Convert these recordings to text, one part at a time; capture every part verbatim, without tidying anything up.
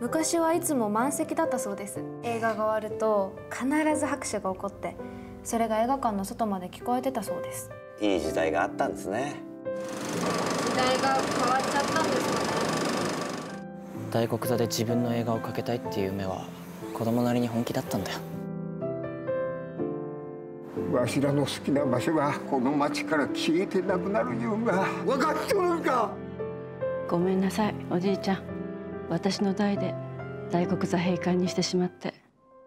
昔はいつも満席だったそうです。映画が終わると必ず拍手が起こって、それが映画館の外まで聞こえてたそうです。 いい時代があったんですね。 時代が変わっちゃったんですかね。 大黒座で自分の映画をかけたいっていう夢は子供なりに本気だったんだよ。 わしらの好きな場所がこの町から消えてなくなるいうんが分かっておるんか。 ごめんなさい、おじいちゃん。私の代で大黒座閉館にしてしまって。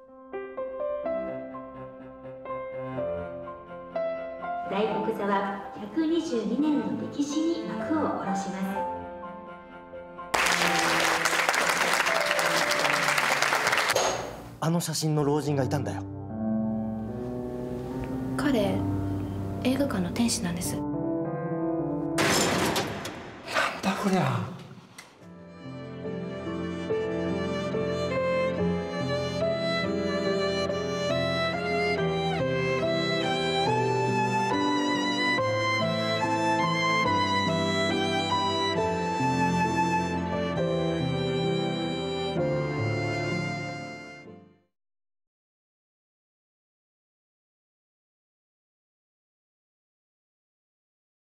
大黒座はひゃくにじゅうにねんの歴史に幕を下ろします。 あの写真の老人がいたんだよ。 彼、映画館の天使なんです。 なんだこりゃ。